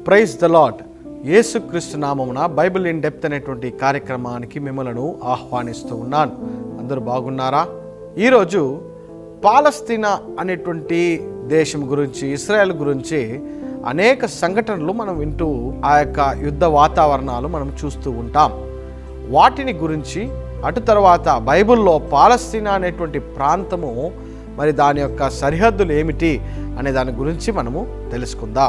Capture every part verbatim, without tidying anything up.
Praise the lord. యేసు క్రీస్తు నామమున Bible in depth అనేటువంటి కార్యక్రమానికి మిమ్మలను ఆహ్వానిస్తూ ఉన్నాను. అందరూ బాగున్నారా? ఈరోజు పాలస్తీనా అనేటువంటి దేశం గురించి, ఇస్రాయెల్ గురించి అనేక సంఘటనలు మనం వింటూ ఆ యొక్క యుద్ధ వాతావరణాలు మనం చూస్తూ ఉంటాం. వాటిని గురించి అటు తర్వాత బైబిల్లో పాలస్తీనా అనేటువంటి ప్రాంతము మరి దాని యొక్క సరిహద్దులు ఏమిటి అనే దాని గురించి మనము తెలుసుకుందాం.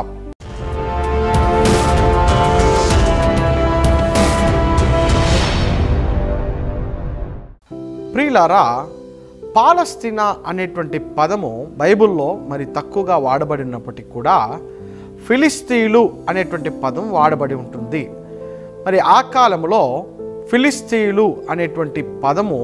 ప్రియులారా, పాలస్తీనా అనేటువంటి పదము బైబిల్లో మరి తక్కువగా వాడబడినప్పటికీ కూడా ఫిలిస్తీన్లు అనేటువంటి పదం వాడబడి ఉంటుంది. మరి ఆ కాలంలో ఫిలిస్తీన్లు అనేటువంటి పదము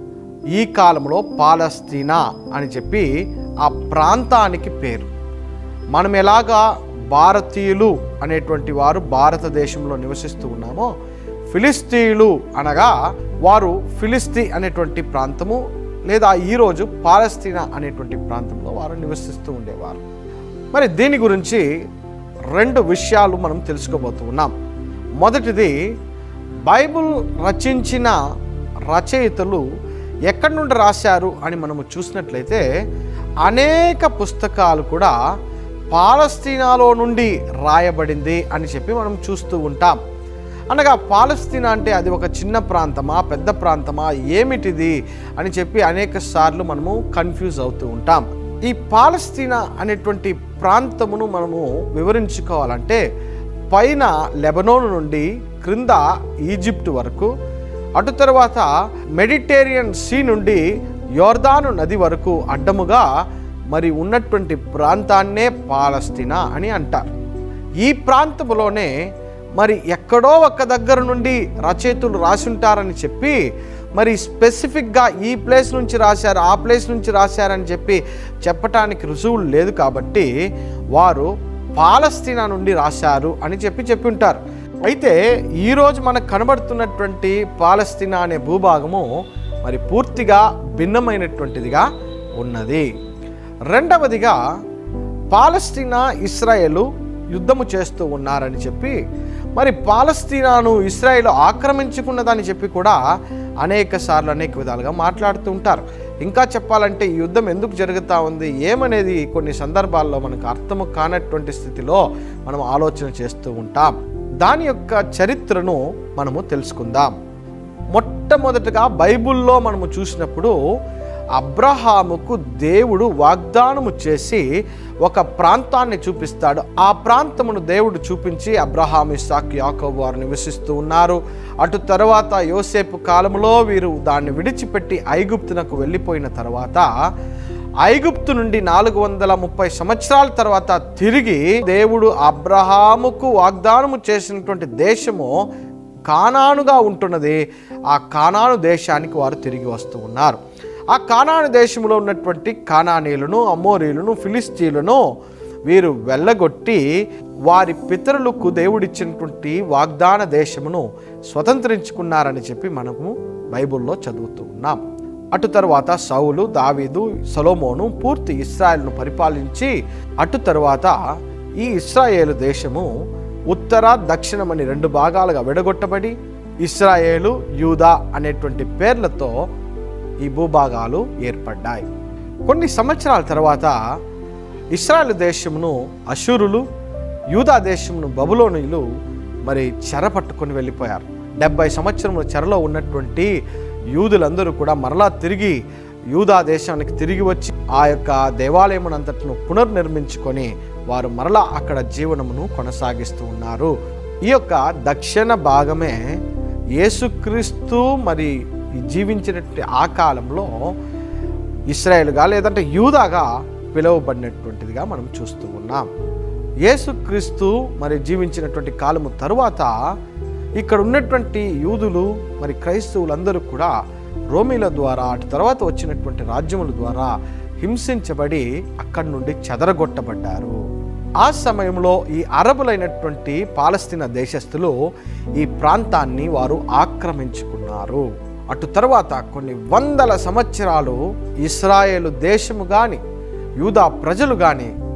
ఈ కాలంలో పాలస్తీనా అని చెప్పి ఆ ప్రాంతానికి పేరు. మనం ఎలాగా భారతీయులు అనేటువంటి వారు భారతదేశంలో నివసిస్తూ ఉన్నామో, ఫిలిస్తీన్లు అనగా వారు ఫిలిస్తీ అనేటువంటి ప్రాంతము లేదా ఈరోజు పాలస్తీనా అనేటువంటి ప్రాంతంలో వారు నివసిస్తూ ఉండేవారు. మరి దీని గురించి రెండు విషయాలు మనం తెలుసుకోబోతూ ఉన్నాం. మొదటిది, బైబిల్ రచించిన రచయితలు ఎక్కడి నుండి రాశారు అని మనము చూసినట్లయితే అనేక పుస్తకాలు కూడా పాలస్తీనాలో నుండి రాయబడింది అని చెప్పి మనం చూస్తూ ఉంటాం. అనగా పాలస్తీనా అంటే అది ఒక చిన్న ప్రాంతమా, పెద్ద ప్రాంతమా, ఏమిటిది అని చెప్పి అనేక సార్లు మనము కన్ఫ్యూజ్ అవుతూ ఉంటాం. ఈ పాలస్తీనా అనేటువంటి ప్రాంతమును మనము వివరించుకోవాలంటే పైన లెబనోన్ నుండి క్రింద ఈజిప్ట్ వరకు, అటు తర్వాత మెడిటేరియన్ సీ నుండి యోర్దాను నది వరకు అడ్డముగా మరి ఉన్నటువంటి ప్రాంతాన్నే పాలస్తీనా అని అంటారు. ఈ ప్రాంతంలోనే మరి ఎక్కడో ఒక దగ్గర నుండి రచయితలు రాసుంటారని చెప్పి మరి స్పెసిఫిక్గా ఈ ప్లేస్ నుంచి రాశారు, ఆ ప్లేస్ నుంచి రాశారని చెప్పి చెప్పటానికి రుజువులు లేదు. కాబట్టి వారు పాలస్తీనా నుండి రాశారు అని చెప్పి చెప్పి ఉంటారు. అయితే ఈరోజు మనకు కనబడుతున్నటువంటి పాలస్తీనా అనే భూభాగము మరి పూర్తిగా భిన్నమైనటువంటిదిగా ఉన్నది. రెండవదిగా, పాలస్తీనా ఇస్రాయేలు యుద్ధము చేస్తూ ఉన్నారని చెప్పి మరి పాలస్తీనాను ఇస్రాయేలు ఆక్రమించుకున్నదని చెప్పి కూడా అనేక సార్లు అనేక విధాలుగా మాట్లాడుతూ ఉంటారు. ఇంకా చెప్పాలంటే ఈ యుద్ధం ఎందుకు జరుగుతూ ఉంది ఏమనేది కొన్ని సందర్భాల్లో మనకు అర్థము కానటువంటి స్థితిలో మనం ఆలోచన చేస్తూ ఉంటాం. దాని యొక్క చరిత్రను మనము తెలుసుకుందాం. మొట్టమొదటగా బైబిల్లో మనము చూసినప్పుడు అబ్రహాముకు దేవుడు వాగ్దానము చేసి ఒక ప్రాంతాన్ని చూపిస్తాడు. ఆ ప్రాంతమును దేవుడు చూపించి అబ్రహాము, ఇస్సాకు, యాకోబు వారు నివసిస్తూ ఉన్నారు. అటు తర్వాత యోసేపు కాలంలో వీరు దాన్ని విడిచిపెట్టి ఐగుప్తునకు వెళ్ళిపోయిన తర్వాత ఐగుప్తు నుండి నాలుగు వందల ముప్పై సంవత్సరాల తర్వాత తిరిగి దేవుడు అబ్రహాముకు వాగ్దానము చేసినటువంటి దేశము కానానుగా ఉంటున్నది. ఆ కానాను దేశానికి వారు తిరిగి వస్తూ ఉన్నారు. ఆ కానాను దేశంలో ఉన్నటువంటి కానానీయులను, అమోరీలను, ఫిలిస్తీన్లను వీరు వెళ్ళగొట్టి వారి పితరులకు దేవుడిచ్చినటువంటి వాగ్దాన దేశమును స్వతంత్రించుకున్నారని చెప్పి మనము బైబిల్లో చదువుతూ ఉన్నాం. అటు తర్వాత సౌలు, దావీదు, సొలొమోను పూర్తి ఇశ్రాయేలును పరిపాలించి అటు తర్వాత ఈ ఇశ్రాయేలు దేశము ఉత్తర, దక్షిణమని రెండు భాగాలుగా విడగొట్టబడి ఇశ్రాయేలు, యూదా అనేటువంటి పేర్లతో ఈ భూభాగాలు ఏర్పడ్డాయి. కొన్ని సంవత్సరాల తర్వాత ఇశ్రాయేలు దేశమును అషూరులు, యూదా దేశమును బబులోనీయులు మరి చెర పట్టుకొని వెళ్ళిపోయారు. డెబ్బై సంవత్సరముల చెరలో ఉన్నటువంటి యూదులందరూ కూడా మరలా తిరిగి యూదా దేశానికి తిరిగి వచ్చి ఆ యొక్క దేవాలయమునంతటిను పునర్నిర్మించుకొని వారు మరలా అక్కడ జీవనమును కొనసాగిస్తూ ఉన్నారు. ఈ యొక్క దక్షిణ భాగమే యేసుక్రీస్తు మరి జీవించినటువంటి ఆ కాలంలో ఇశ్రాయేలుగా లేదంటే యూదాగా పిలువబడినటువంటిదిగా మనం చూస్తూ ఉన్నాం. యేసుక్రీస్తు మరి జీవించినటువంటి కాలము తరువాత ఇక్కడ ఉన్నటువంటి యూదులు మరి క్రైస్తవులందరూ కూడా రోమీల ద్వారా అటు తర్వాత వచ్చినటువంటి రాజ్యముల ద్వారా హింసించబడి అక్కడి నుండి చెదరగొట్టబడ్డారు. ఆ సమయంలో ఈ అరబులైనటువంటి పాలస్తీనా దేశస్థులు ఈ ప్రాంతాన్ని వారు ఆక్రమించుకున్నారు. అటు తర్వాత కొన్ని వందల సంవత్సరాలు ఇశ్రాయేలు దేశము కానీ యూదా ప్రజలు కానీ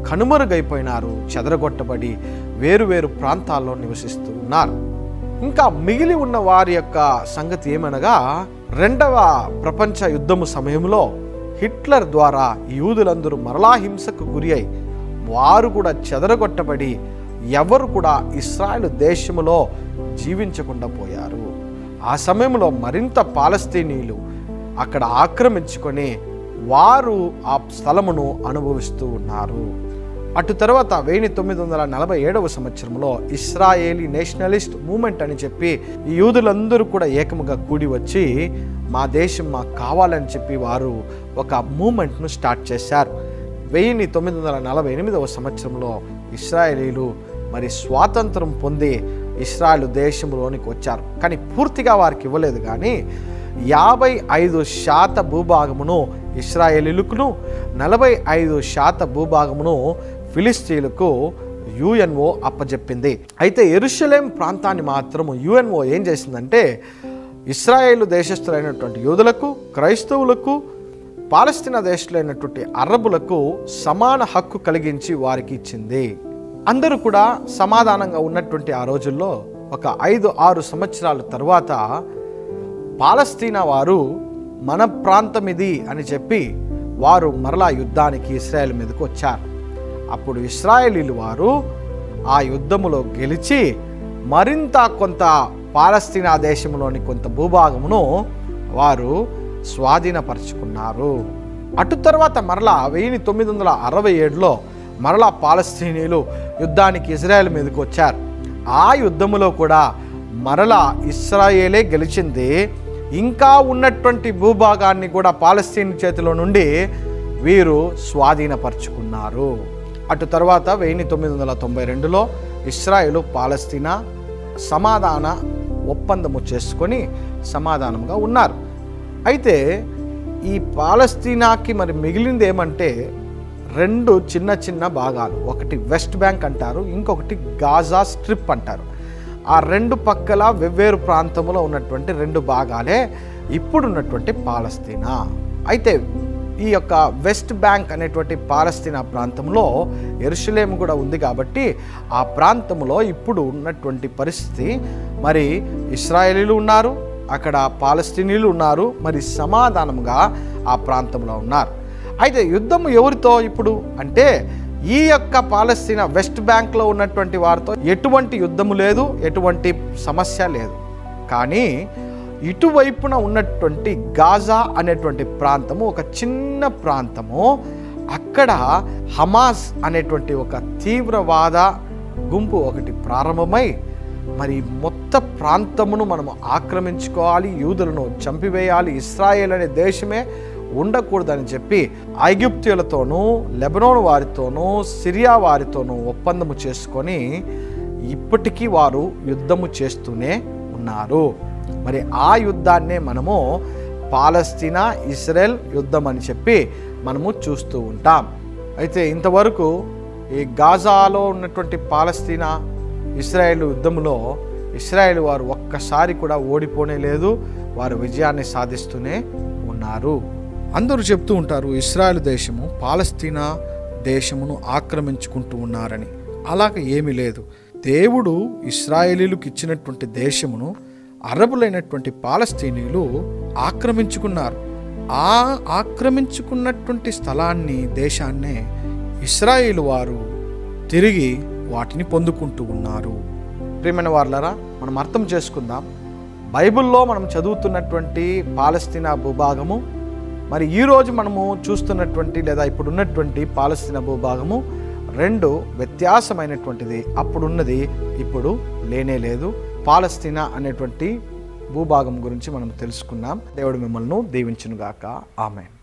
కనుమరుగైపోయినారు, చెదరగొట్టబడి వేరు వేరు ప్రాంతాల్లో నివసిస్తూ ఉన్నారు. ఇంకా మిగిలి ఉన్న వారి యొక్క సంగతి ఏమనగా, రెండవ ప్రపంచ యుద్ధము సమయంలో హిట్లర్ ద్వారా యూదులందరూ మరలా హింసకు గురి అయి వారు కూడా చెదరగొట్టబడి ఎవరు కూడా ఇశ్రాయేలు దేశములో జీవించకుండా పోయారు. ఆ సమయంలో మరింత పాలస్తీనీయులు అక్కడ ఆక్రమించుకొని వారు ఆ స్థలమును అనుభవిస్తూ ఉన్నారు. అటు తర్వాత వెయ్యి తొమ్మిది వందల నలభై ఏడవ సంవత్సరంలో ఇస్రాయేలీ నేషనలిస్ట్ మూమెంట్ అని చెప్పి ఈ యూదులందరూ కూడా ఏకముగా కూడి వచ్చి మా దేశం మాకు కావాలని చెప్పి వారు ఒక మూమెంట్ను స్టార్ట్ చేశారు. వెయ్యి తొమ్మిది వందల నలభై ఎనిమిదవ సంవత్సరంలో ఇస్రాయేలీలు మరి స్వాతంత్రం పొంది ఇస్రాయేల్ దేశంలోనికి వచ్చారు. కానీ పూర్తిగా వారికి ఇవ్వలేదు, కానీ యాభై ఐదు శాత భూభాగమును ఇశ్రాయేలీయులకు, నలభై ఐదు శాత భూభాగమును ఫిలిస్తీన్లకు యుఎన్ఓ అప్పజెప్పింది. అయితే యెరూషలేం ప్రాంతాన్ని మాత్రము యుఎన్ఓ ఏం చేసిందంటే ఇశ్రాయేలు దేశస్థులైనటువంటి యూదులకు, క్రైస్తవులకు, పాలస్తీనా దేశస్తులైనటువంటి అరబులకు సమాన హక్కు కలిగించి వారికి ఇచ్చింది. అందరూ కూడా సమాధానంగా ఉన్నటువంటి ఆ రోజుల్లో ఒక ఐదు ఆరు సంవత్సరాల తర్వాత పాలస్తీనా వారు మన ప్రాంతం ఇది అని చెప్పి వారు మరలా యుద్ధానికి ఇశ్రాయేల్ మీదకు వచ్చారు. అప్పుడు ఇశ్రాయేలీలు వారు ఆ యుద్ధములో గెలిచి మరింత కొంత పాలస్తీనా దేశంలోని కొంత భూభాగమును వారు స్వాధీనపరుచుకున్నారు. అటు తర్వాత మరలా వెయ్యి తొమ్మిది వందల అరవై ఏడులో మరలా పాలస్తీనీయులు యుద్ధానికి ఇజ్రాయెల్ మీదకి వచ్చారు. ఆ యుద్ధములో కూడా మరలా ఇశ్రాయేలే గెలిచింది. ఇంకా ఉన్నటువంటి భూభాగాన్ని కూడా పాలస్తీన్ చేతిలో నుండి వీరు స్వాధీనపరుచుకున్నారు. అటు తర్వాత వెయ్యి తొమ్మిది వందల తొంభై రెండులో ఇశ్రాయేలు పాలస్తీనా సమాధాన ఒప్పందము చేసుకొని సమాధానంగా ఉన్నారు. అయితే ఈ పాలస్తీనాకి మరి మిగిలింది ఏమంటే రెండు చిన్న చిన్న భాగాలు, ఒకటి వెస్ట్ బ్యాంక్ అంటారు, ఇంకొకటి గాజా స్ట్రిప్ అంటారు. ఆ రెండు పక్కల వెవ్వేరు ప్రాంతంలో ఉన్నటువంటి రెండు భాగాలే ఇప్పుడున్నటువంటి పాలస్తీనా. అయితే ఈ యొక్క వెస్ట్ బ్యాంక్ అనేటువంటి పాలస్తీనా ప్రాంతంలో యెరూషలేం కూడా ఉంది కాబట్టి ఆ ప్రాంతంలో ఇప్పుడు ఉన్నటువంటి పరిస్థితి మరి ఇశ్రాయేలీలు ఉన్నారు, అక్కడ పాలస్తీనీయులు ఉన్నారు, మరి సమాధానంగా ఆ ప్రాంతంలో ఉన్నారు. అయితే యుద్ధం ఎవరితో ఇప్పుడు అంటే ఈ యొక్క పాలస్తీనా వెస్ట్ బ్యాంక్లో ఉన్నటువంటి వారితో ఎటువంటి యుద్ధము లేదు, ఎటువంటి సమస్య లేదు. కానీ ఇటువైపున ఉన్నటువంటి గాజా అనేటువంటి ప్రాంతము ఒక చిన్న ప్రాంతము, అక్కడ హమాస్ అనేటువంటి ఒక తీవ్రవాద గుంపు ఒకటి ప్రారంభమై మరి మొత్తం ప్రాంతమును మనము ఆక్రమించుకోవాలి, యూదులను చంపివేయాలి, ఇశ్రాయేల్ అనే దేశమే ఉండకూడదని చెప్పి ఐగుప్తీయులతోనూ, లెబనోన్ వారితోనూ, సిరియా వారితోనూ ఒప్పందము చేసుకొని ఇప్పటికీ వారు యుద్ధము చేస్తూనే ఉన్నారు. మరి ఆ యుద్ధాన్నే మనము పాలస్తీనా ఇజ్రాయెల్ యుద్ధం అని చెప్పి మనము చూస్తూ ఉంటాం. అయితే ఇంతవరకు ఈ గాజాలో ఉన్నటువంటి పాలస్తీనా ఇజ్రాయెల్ యుద్ధంలో ఇజ్రాయెల్ వారు ఒక్కసారి కూడా ఓడిపోనే లేదు, వారు విజయాన్ని సాధిస్తూనే ఉన్నారు. అందరూ చెప్తూ ఉంటారు ఇజ్రాయెల్ దేశము పాలస్తీనా దేశమును ఆక్రమించుకుంటూ ఉన్నారని. అలాగ ఏమీ లేదు. దేవుడు ఇశ్రాయేలీలకు ఇచ్చినటువంటి దేశమును అరబులైనటువంటి పాలస్తీనీయులు ఆక్రమించుకున్నారు. ఆ ఆక్రమించుకున్నటువంటి స్థలాన్ని, దేశాన్నే ఇశ్రాయేలు వారు తిరిగి వాటిని పొందుకుంటూ ఉన్నారు. ప్రియమైన వారులారా, మనం అర్థం చేసుకుందాం. బైబిల్లో మనం చదువుతున్నటువంటి పాలస్తీనా భూభాగము మరి ఈరోజు మనము చూస్తున్నటువంటి లేదా ఇప్పుడున్నటువంటి పాలస్తీనా భూభాగము రెండు వ్యత్యాసమైనటువంటిది. అప్పుడున్నది ఇప్పుడు లేనే లేదు. పాలస్తీనా అనేటువంటి భూభాగం గురించి మనం తెలుసుకున్నాం. దేవుడు మిమ్మల్ని దీవించునుగాక. ఆమేన్.